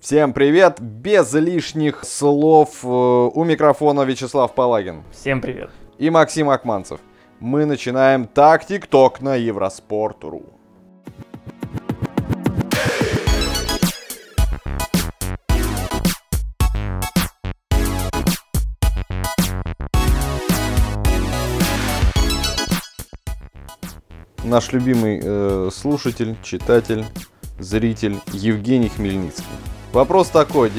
Всем привет! Без лишних слов у микрофона Вячеслав Палагин. Всем привет! И Максим Акманцев. Мы начинаем «Так-тик-ток» на Евроспорт.ру. Наш любимый слушатель, читатель, зритель Евгений Хмельницкий. Вопрос такой: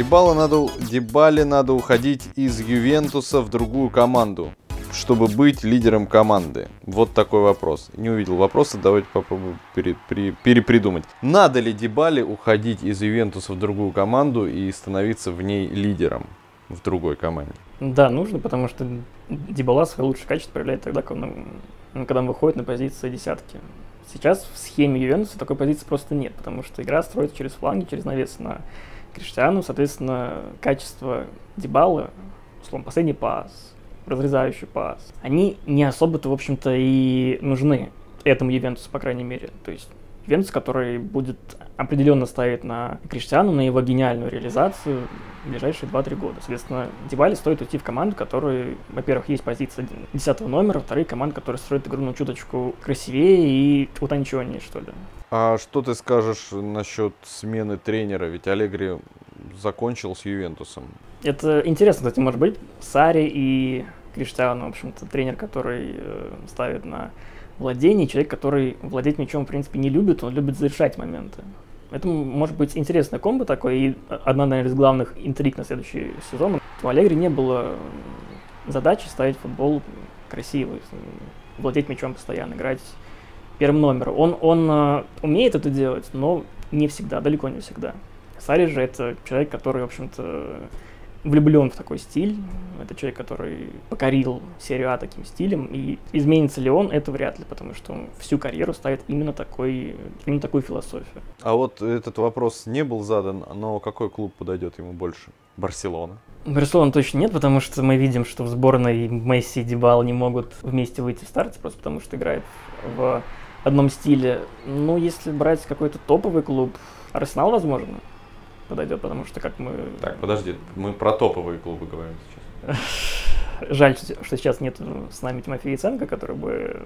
Дибале надо уходить из Ювентуса в другую команду, чтобы быть лидером команды? Вот такой вопрос. Не увидел вопроса, давайте попробуем перепридумать. Надо ли Дибале уходить из Ювентуса в другую команду и становиться в ней лидером в другой команде? Да, нужно, потому что Дибала свои лучшие качества проявляет тогда, когда он выходит на позиции десятки. Сейчас в схеме Ювентуса такой позиции просто нет, потому что игра строится через фланги, через навес на Криштиану. Соответственно, качество Дибалы, условно, последний пас, разрезающий пас, они не особо-то, в общем-то, и нужны этому Ювентусу, по крайней мере. То есть Ювентус, который будет определенно ставить на Криштиану, на его гениальную реализацию в ближайшие 2-3 года. Соответственно, Дибале стоит уйти в команду, которой, во-первых, есть позиция 10 номера, во-вторых, команда, которая строит игру на чуточку красивее и утонченнее, что ли. А что ты скажешь насчет смены тренера? Ведь Аллегри закончил с Ювентусом. Это интересно, кстати, может быть. Сарри и Криштиану, в общем-то, тренер, который ставит на владение, человек, который владеть мячом, в принципе, не любит, он любит завершать моменты. Это может быть интересная комбо такой, и одна, наверное, из главных интриг на следующий сезон. У Аллегри не было задачи ставить футбол красивый, владеть мячом постоянно, играть первым номером. Он умеет это делать, но не всегда, далеко не всегда. Сарри же это человек, который, в общем-то, влюблен в такой стиль. Это человек, который покорил серию А таким стилем. И изменится ли он, это вряд ли, потому что он всю карьеру ставит именно такую философию. А вот этот вопрос не был задан, но какой клуб подойдет ему больше? Барселона? Барселона точно нет, потому что мы видим, что в сборной Месси и Дибала не могут вместе выйти в старте, просто потому что играют в одном стиле. Ну, если брать какой-то топовый клуб, Арсенал, возможно, подойдет, потому что как мы... Так, подожди, мы про топовые клубы говорим сейчас. Жаль, что сейчас нет с нами Тимофея Яценко, который бы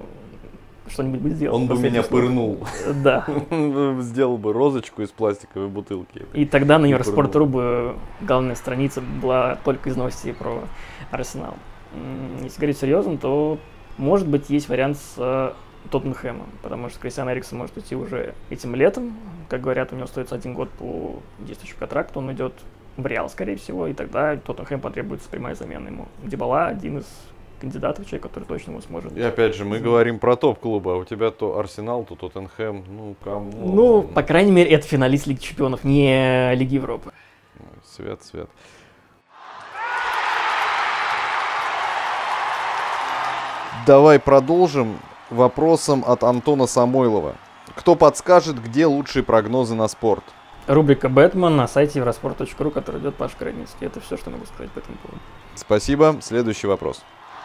что-нибудь бы сделал. Он бы меня пырнул. Да. Сделал бы розочку из пластиковой бутылки. И тогда на Евроспорт.ру бы главная страница была только из новостей про Арсенал. Если говорить серьезно, то, может быть, есть вариант с Тоттенхэмом, потому что Кристиан Эриксон может уйти уже этим летом. Как говорят, у него остается 1 год по действующему контракту, он идет в Реал, скорее всего, и тогда Тоттенхэм потребуется прямая замена ему. Дибала один из кандидатов, человек, который точно его сможет. И опять же, мы говорим про топ-клубы, а у тебя то Арсенал, то Тоттенхэм, кому? Ну, по крайней мере, это финалист Лиги Чемпионов, не Лиги Европы. Свет. Давай продолжим вопросом от Антона Самойлова. Кто подскажет, где лучшие прогнозы на спорт? Рубрика «Бэтмен» на сайте евроспорт.ру, который идет Паша Краницкий. Это все, что могу сказать по этому поводу. Спасибо. Следующий вопрос.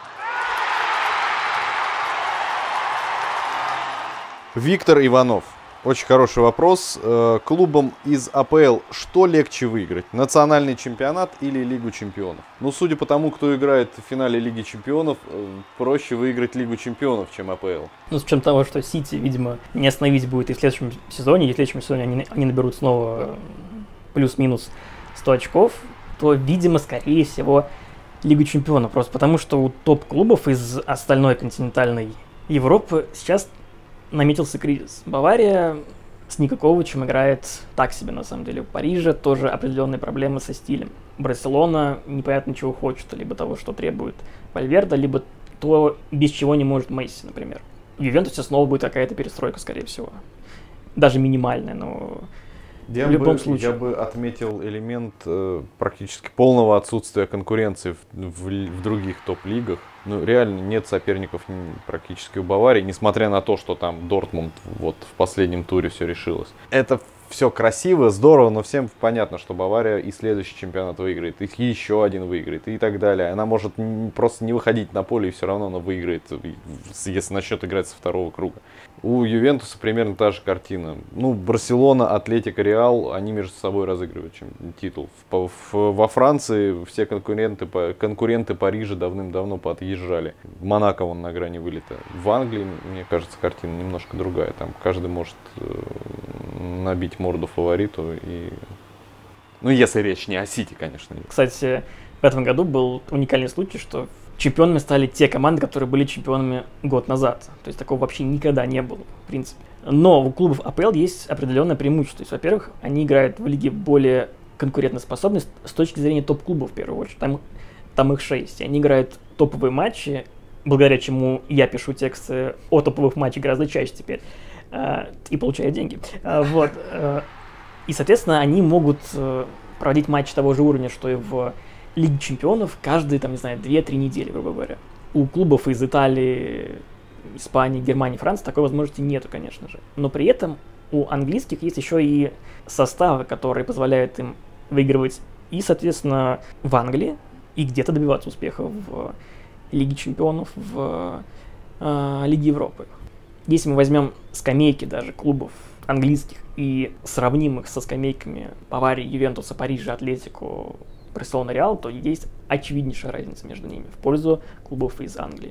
Виктор Иванов. Очень хороший вопрос. Клубам из АПЛ что легче выиграть? Национальный чемпионат или Лигу чемпионов? Ну, судя по тому, кто играет в финале Лиги чемпионов, проще выиграть Лигу чемпионов, чем АПЛ. Ну, с учетом того, что Сити, видимо, не остановить будет и в следующем сезоне, и в следующем сезоне они наберут снова плюс-минус 100 очков, то, видимо, скорее всего, Лигу чемпионов. Просто потому, что у топ-клубов из остальной континентальной Европы сейчас наметился кризис. Бавария с Никаковичем играет так себе, на самом деле. У Парижа тоже определенные проблемы со стилем. Барселона непонятно чего хочет, либо того, что требует Вальверде, либо то, без чего не может Месси, например. В Ювентусе снова будет какая-то перестройка, скорее всего. Даже минимальная, но в любом случае. Я бы отметил элемент практически полного отсутствия конкуренции в других топ-лигах. Ну, реально нет соперников практически у Баварии, несмотря на то, что там Дортмунд вот в последнем туре все решилось. Это все красиво, здорово, но всем понятно, что Бавария и следующий чемпионат выиграет, и еще один выиграет, и так далее. Она может просто не выходить на поле, и все равно она выиграет, если начнет играть со второго круга. У Ювентуса примерно та же картина. Ну, Барселона, Атлетико, Реал, они между собой разыгрывают титул. Во Франции все конкуренты Парижа давным-давно подъезжали. Монако вон на грани вылета. В Англии, мне кажется, картина немножко другая. Там каждый может набить морду фавориту. Ну, если речь не о Сити, конечно. Кстати, в этом году был уникальный случай, что чемпионами стали те команды, которые были чемпионами год назад. То есть такого вообще никогда не было, в принципе. Но у клубов АПЛ есть определенное преимущество. То есть, во-первых, они играют в лиге более конкурентоспособны с точки зрения топ-клубов, в первую очередь. Там их 6. Они играют топовые матчи, благодаря чему я пишу тексты о топовых матчах гораздо чаще теперь. И получаю деньги. И, соответственно, они могут проводить матчи того же уровня, что и в Лиги чемпионов каждые, 2-3 недели, грубо говоря. У клубов из Италии, Испании, Германии, Франции такой возможности нету, конечно же. Но при этом у английских есть еще и составы, которые позволяют им выигрывать и, соответственно, в Англии, и где-то добиваться успеха в Лиге чемпионов, в Лиге Европы. Если мы возьмем скамейки даже клубов английских и сравним их со скамейками Баварии, Ювентуса, Парижа, Атлетико, Барселона, Реал, то есть очевиднейшая разница между ними в пользу клубов из Англии.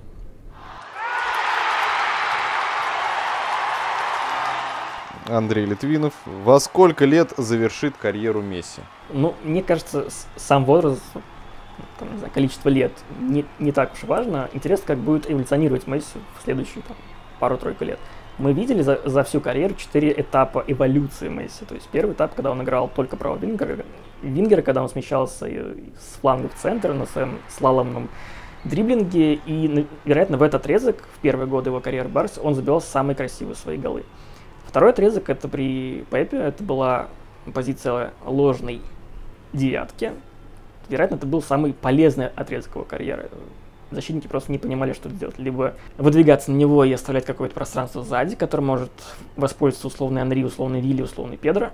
Андрей Литвинов. Во сколько лет завершит карьеру Месси? Ну, мне кажется, сам возраст, количество лет не так уж и важно. Интересно, как будет эволюционировать Месси в следующие пару-тройку лет. Мы видели за всю карьеру 4 этапа эволюции Месси. То есть первый этап, когда он играл только правого вингера, когда он смещался с фланга в центр на своем слаломном дриблинге. И, вероятно, в этот отрезок, в первые годы его карьеры в Барсе, он забивал самые красивые свои голы. Второй отрезок, это при Пепе, это была позиция ложной девятки. Вероятно, это был самый полезный отрезок его карьеры. Защитники просто не понимали, что делать. Либо выдвигаться на него и оставлять какое-то пространство сзади, которым может воспользоваться условный Анри, условный Вилли, условный Педро.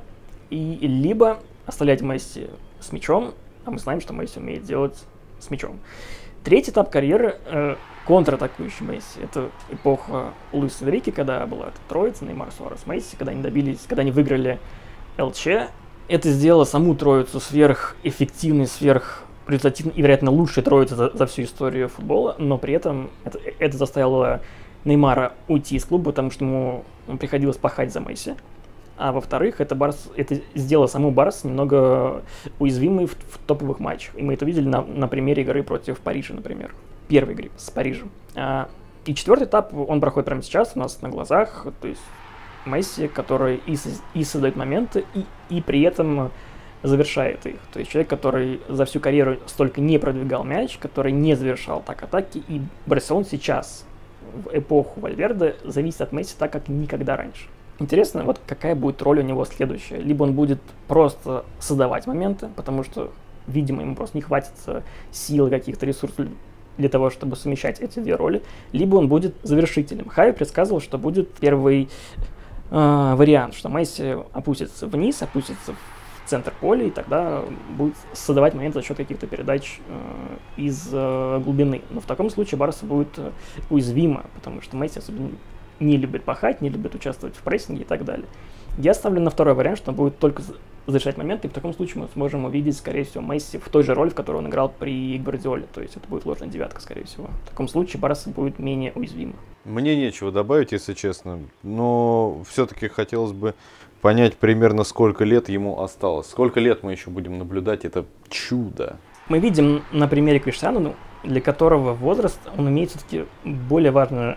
Либо оставлять Месси с мячом, а мы знаем, что Месси умеет делать с мячом. Третий этап карьеры контратакующий Месси. Это эпоха Луиса Энрике, когда была эта троица, Неймар, Суарес, Месси, когда они выиграли ЛЧ. Это сделало саму троицу сверхэффективной, результативно и, вероятно, лучшей троицы за всю историю футбола, но при этом это заставило Неймара уйти из клуба, потому что ему приходилось пахать за Месси. А во-вторых, это сделало саму Барс немного уязвимой в топовых матчах. И мы это видели на примере игры против Парижа, например. Первой игры с Парижем. И четвертый этап, он проходит прямо сейчас у нас на глазах. То есть Месси, который и создает моменты, и при этом завершает их. То есть человек, который за всю карьеру столько не продвигал мяч, который не завершал так атаки, и Барселона сейчас, в эпоху Вальверде, зависит от Месси так, как никогда раньше. Интересно, вот какая будет роль у него следующая. Либо он будет просто создавать моменты, потому что, видимо, ему просто не хватит сил, каких-то ресурсов для того, чтобы совмещать эти две роли, либо он будет завершителем. Хави предсказывал, что будет первый вариант, что Месси опустится вниз, опустится в центр поля, и тогда будет создавать момент за счет каких-то передач из глубины. Но в таком случае Барса будет уязвима, потому что Месси особенно не любит пахать, не любит участвовать в прессинге и так далее. Я ставлю на второй вариант, что он будет только завершать моменты, и в таком случае мы сможем увидеть, скорее всего, Месси в той же роли, в которой он играл при Гвардиоле. То есть это будет ложная девятка, скорее всего. В таком случае Барса будет менее уязвима. Мне нечего добавить, если честно, но все-таки хотелось бы понять примерно, сколько лет ему осталось. Сколько лет мы еще будем наблюдать это чудо. Мы видим на примере Криштиану, для которого возраст, он имеет все-таки более важное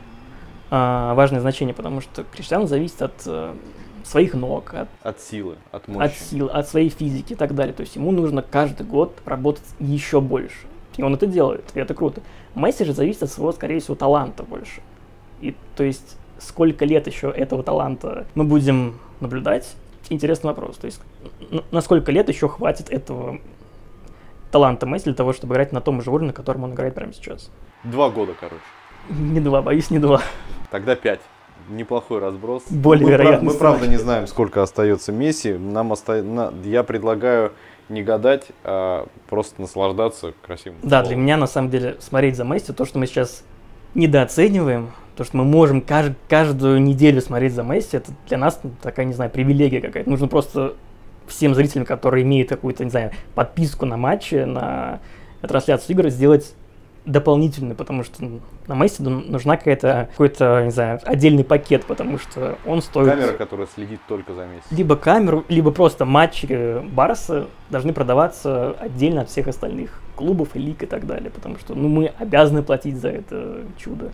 значение, потому что Криштиану зависит от своих ног, от силы, от мощи. От своей физики и так далее. То есть ему нужно каждый год работать еще больше. И он это делает, и это круто. Месси же зависит от своего, скорее всего, таланта больше. И то есть сколько лет еще этого таланта мы будем наблюдать, интересный вопрос. То есть на сколько лет еще хватит этого таланта Месси для того, чтобы играть на том же уровне, на котором он играет прямо сейчас? 2 года, короче. Не 2, боюсь, не 2. Тогда 5. неплохой разброс. Более вероятный Мы правда не знаем, сколько остается Месси. Я предлагаю не гадать, а просто наслаждаться красивым Да, футболом. для меня, на самом деле, смотреть за Месси, то, что мы сейчас недооцениваем, то, что мы можем каждую неделю смотреть за Месси, это для нас такая, не знаю, привилегия какая-то. Нужно просто всем зрителям, которые имеют какую-то, не знаю, подписку на матчи, на трансляцию игр, сделать дополнительную, потому что на Месси нужна какой-то, не знаю, отдельный пакет, потому что он стоит... Камера, которая следит только за Месси. Либо камеру, либо просто матчи Барса должны продаваться отдельно от всех остальных клубов и лиг и так далее, потому что мы обязаны платить за это чудо.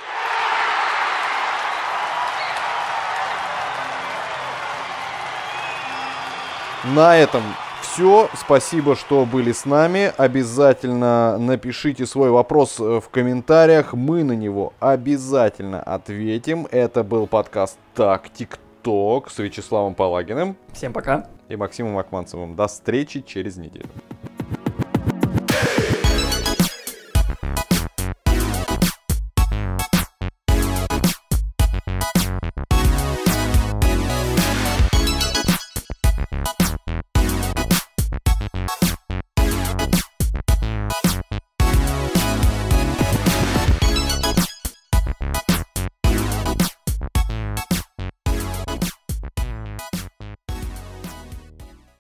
На этом все. Спасибо, что были с нами. Обязательно напишите свой вопрос в комментариях. Мы на него обязательно ответим. Это был подкаст «Тактик Ток» с Вячеславом Палагиным. Всем пока. И Максимом Акманцевым. До встречи через неделю.